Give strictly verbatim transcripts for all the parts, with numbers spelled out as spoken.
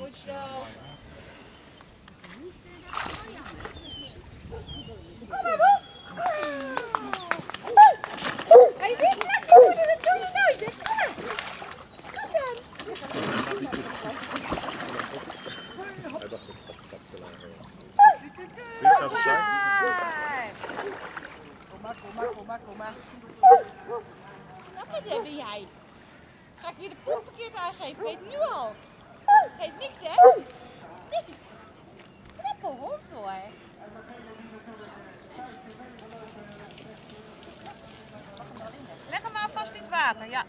Goed zo. Kom maar, Boef. Hij weet net niet hoe je het doet. Nou, dit is Kom dan. Kom maar, kom maar, kom maar, kom maar. Wat hebben jij? Ga ik weer de poep verkeerd aangeven? Weet nu al. Geeft niks, hè? Nee. Knappe hond, hoor. Leg hem maar vast in het water, ja.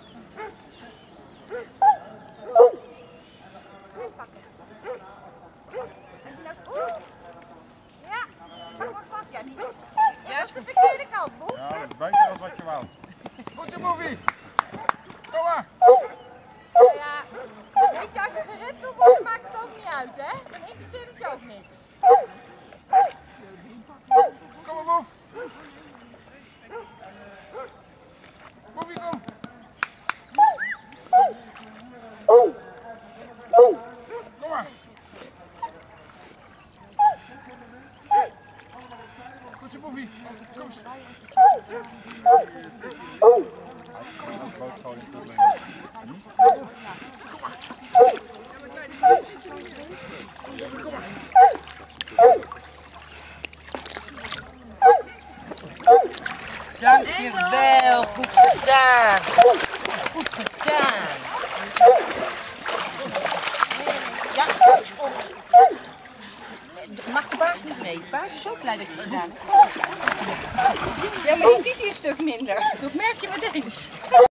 Pakken. En zie nou eens. Oeh. Ja, pak maar vast. Ja, niet. Dat is de verkeerde kant, Boef. Ja, dat is beter dan wat je wou. Goed zo, Boefie. Kom maar. Ja, weet je, als je gered wil worden, maakt het ook niet uit, hè? Dan interesseert het je ook niks. Kom maar, Boef. Boefie, kom. Kom maar. Goed zo, Boefie. Kom eens. Dankjewel, goed gedaan. Goed gedaan. Ja, mag de baas niet mee? De baas is ook blij dat je het gedaan hebt. Ja, maar die ziet hier een stuk minder. Dat merk je meteen.